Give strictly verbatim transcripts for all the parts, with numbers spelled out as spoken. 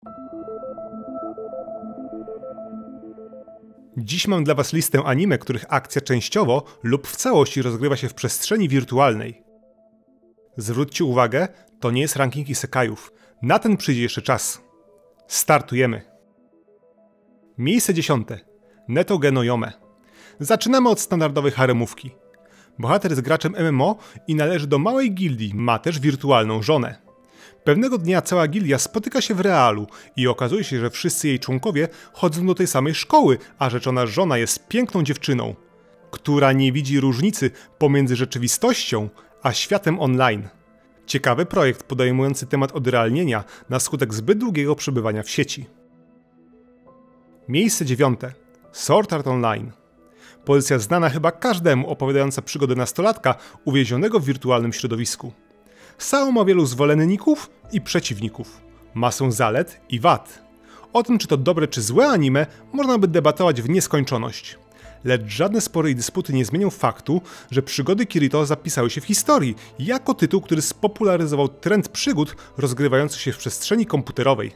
Dziś mam dla Was listę anime, których akcja częściowo lub w całości rozgrywa się w przestrzeni wirtualnej. Zwróćcie uwagę, to nie jest ranking isekajów. Na ten przyjdzie jeszcze czas. Startujemy. Miejsce dziesiąte. Neto no Yome. Zaczynamy od standardowej haremówki. Bohater jest graczem M M O i należy do małej gildii, ma też wirtualną żonę. Pewnego dnia cała gildia spotyka się w realu i okazuje się, że wszyscy jej członkowie chodzą do tej samej szkoły, a rzeczona żona jest piękną dziewczyną, która nie widzi różnicy pomiędzy rzeczywistością a światem online. Ciekawy projekt podejmujący temat odrealnienia na skutek zbyt długiego przebywania w sieci. Miejsce dziewiąte. Sword Art Online. Pozycja znana chyba każdemu, opowiadająca przygodę nastolatka uwięzionego w wirtualnym środowisku. Sao ma wielu zwolenników i przeciwników. Masę zalet i wad. O tym, czy to dobre czy złe anime, można by debatować w nieskończoność. Lecz żadne spory i dysputy nie zmienią faktu, że przygody Kirito zapisały się w historii jako tytuł, który spopularyzował trend przygód rozgrywających się w przestrzeni komputerowej.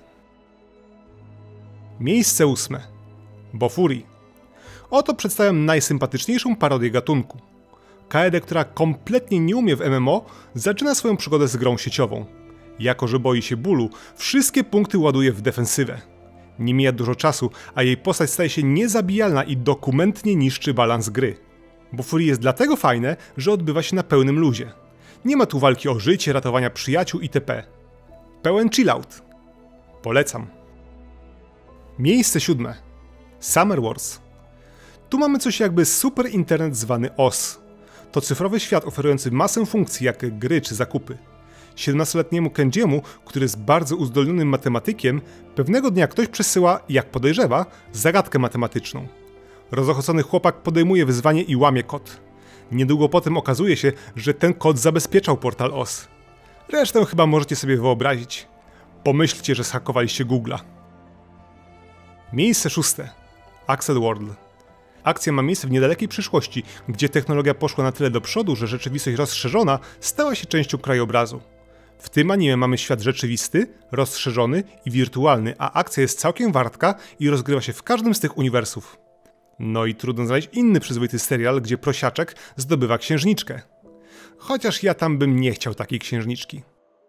Miejsce ósme. Bofuri. Oto przedstawiam najsympatyczniejszą parodię gatunku. Kaede, która kompletnie nie umie w M M O, zaczyna swoją przygodę z grą sieciową. Jako że boi się bólu, wszystkie punkty ładuje w defensywę. Nie mija dużo czasu, a jej postać staje się niezabijalna i dokumentnie niszczy balans gry. Bofuri jest dlatego fajne, że odbywa się na pełnym luzie. Nie ma tu walki o życie, ratowania przyjaciół itp. Pełen chillout. Polecam. Miejsce siódme. Summer Wars. Tu mamy coś jakby super internet zwany O S. To cyfrowy świat oferujący masę funkcji jak gry czy zakupy. siedemnastoletniemu Kenjiemu, który jest bardzo uzdolnionym matematykiem, pewnego dnia ktoś przesyła, jak podejrzewa, zagadkę matematyczną. Rozochocony chłopak podejmuje wyzwanie i łamie kod. Niedługo potem okazuje się, że ten kod zabezpieczał portal O S. Resztę chyba możecie sobie wyobrazić. Pomyślcie, że zhakowaliście Google'a. Miejsce szóste. Accel World. Akcja ma miejsce w niedalekiej przyszłości, gdzie technologia poszła na tyle do przodu, że rzeczywistość rozszerzona stała się częścią krajobrazu. W tym anime mamy świat rzeczywisty, rozszerzony i wirtualny, a akcja jest całkiem wartka i rozgrywa się w każdym z tych uniwersów. No i trudno znaleźć inny przyzwoity serial, gdzie prosiaczek zdobywa księżniczkę. Chociaż ja tam bym nie chciał takiej księżniczki.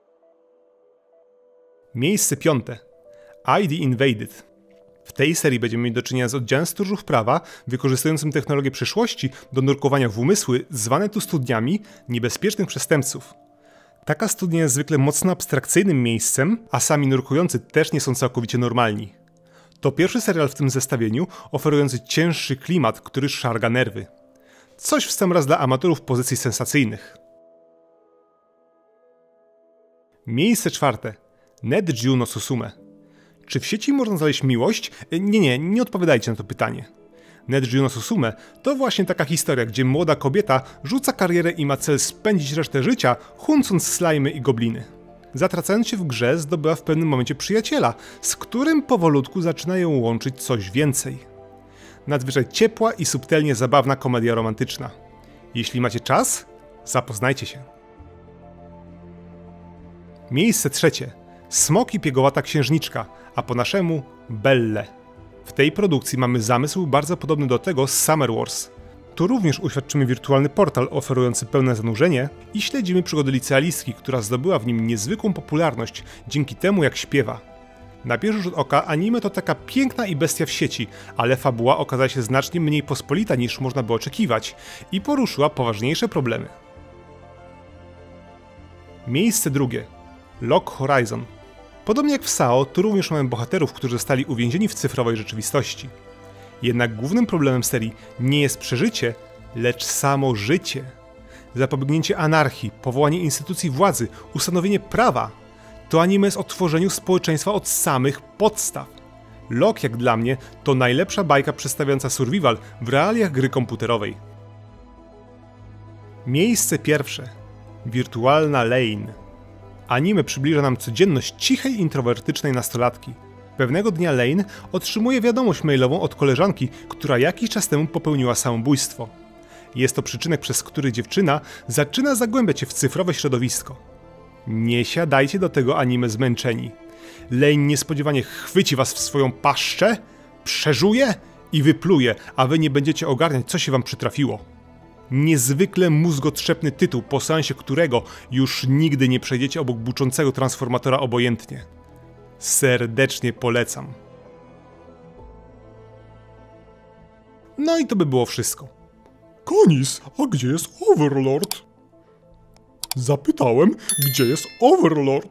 Miejsce piąte. I D Invaded. W tej serii będziemy mieć do czynienia z oddziałem stróżów prawa, wykorzystującym technologię przyszłości do nurkowania w umysły, zwane tu studniami, niebezpiecznych przestępców. Taka studnia jest zwykle mocno abstrakcyjnym miejscem, a sami nurkujący też nie są całkowicie normalni. To pierwszy serial w tym zestawieniu, oferujący cięższy klimat, który szarga nerwy. Coś w sam raz dla amatorów pozycji sensacyjnych. Miejsce czwarte. Nedjiu no Susume. Czy w sieci można znaleźć miłość? Nie, nie, nie odpowiadajcie na to pytanie. Nedjiu no Susume to właśnie taka historia, gdzie młoda kobieta rzuca karierę i ma cel spędzić resztę życia, huncąc slajmy i gobliny. Zatracając się w grze, zdobyła w pewnym momencie przyjaciela, z którym powolutku zaczyna ją łączyć coś więcej. Nadzwyczaj ciepła i subtelnie zabawna komedia romantyczna. Jeśli macie czas, zapoznajcie się. Miejsce trzecie. Smok i piegowata księżniczka, a po naszemu Belle. W tej produkcji mamy zamysł bardzo podobny do tego z Summer Wars. Tu również uświadczymy wirtualny portal oferujący pełne zanurzenie i śledzimy przygody licealistki, która zdobyła w nim niezwykłą popularność dzięki temu, jak śpiewa. Na pierwszy rzut oka anime to taka piękna i bestia w sieci, ale fabuła okazała się znacznie mniej pospolita niż można by oczekiwać i poruszyła poważniejsze problemy. Miejsce drugie. Log Horizon. Podobnie jak w Sao, tu również mamy bohaterów, którzy zostali uwięzieni w cyfrowej rzeczywistości. Jednak głównym problemem serii nie jest przeżycie, lecz samo życie. Zapobiegnięcie anarchii, powołanie instytucji władzy, ustanowienie prawa. To anime jest o tworzeniu społeczeństwa od samych podstaw. Log, jak dla mnie, to najlepsza bajka przedstawiająca survival w realiach gry komputerowej. Miejsce pierwsze. Wirtualna Lane. Anime przybliża nam codzienność cichej, introwertycznej nastolatki. Pewnego dnia Lane otrzymuje wiadomość mailową od koleżanki, która jakiś czas temu popełniła samobójstwo. Jest to przyczynek, przez który dziewczyna zaczyna zagłębiać się w cyfrowe środowisko. Nie siadajcie do tego anime zmęczeni. Lane niespodziewanie chwyci was w swoją paszczę, przeżuje i wypluje, a wy nie będziecie ogarniać, co się wam przytrafiło. Niezwykle mózgotrzepny tytuł, po seansie którego już nigdy nie przejdziecie obok buczącego transformatora obojętnie. Serdecznie polecam. No i to by było wszystko. Canis, a gdzie jest Overlord? Zapytałem, gdzie jest Overlord?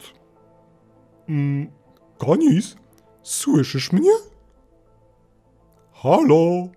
Mm, Canis, słyszysz mnie? Halo?